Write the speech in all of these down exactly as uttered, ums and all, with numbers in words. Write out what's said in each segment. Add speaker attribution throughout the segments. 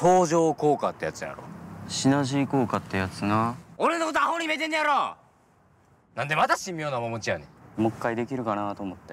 Speaker 1: 相乗効果ってやつやろ。
Speaker 2: シナジー効果ってやつな。
Speaker 1: 俺のことアホに見えてんねやろ。なんでまた神妙な面持ちやねん。
Speaker 2: もう一回できるかなと思って。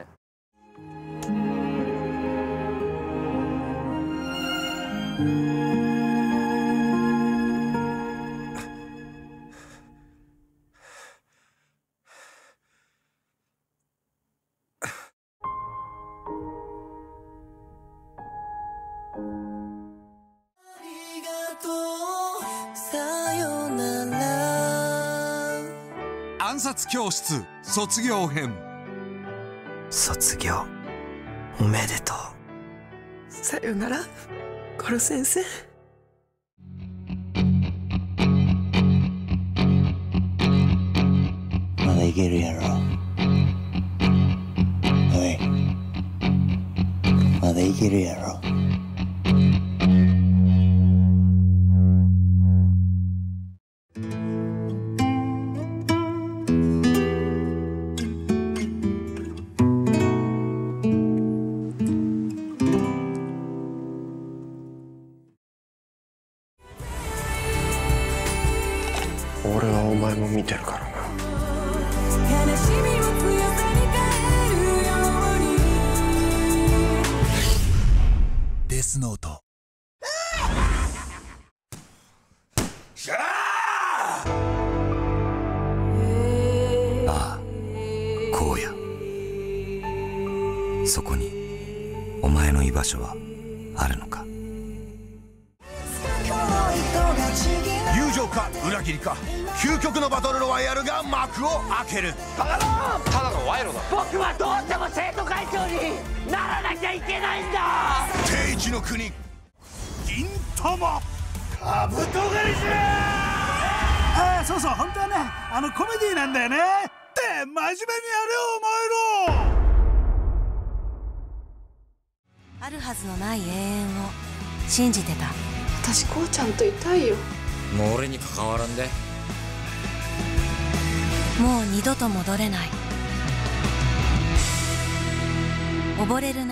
Speaker 3: 暗殺教室卒業編。
Speaker 4: 卒業おめでとう。さよならコロ先生。
Speaker 5: まだいけるやろ。おい、まだいけるやろ。
Speaker 4: 俺はお前も見てるからな。
Speaker 3: デスノート。
Speaker 6: ああ、荒野。そこにお前の居場所はあるのか。
Speaker 3: 友情か裏切りか、究極のバトルロワイヤルが幕を開ける。
Speaker 1: ただのただの賄賂だ。僕はどうしても生徒会長にならなきゃいけないんだ。
Speaker 3: 定一の国銀玉
Speaker 7: カブトガリじゃ。ああ、そうそう、本当はね、あのコメディなんだよね。って真面目にやれよお前ら。
Speaker 8: あるはずのない永遠を信じてた。
Speaker 9: 私こうちゃんといたいよ。
Speaker 1: もう俺に関わらんで。
Speaker 8: もう二度と戻れない。溺れる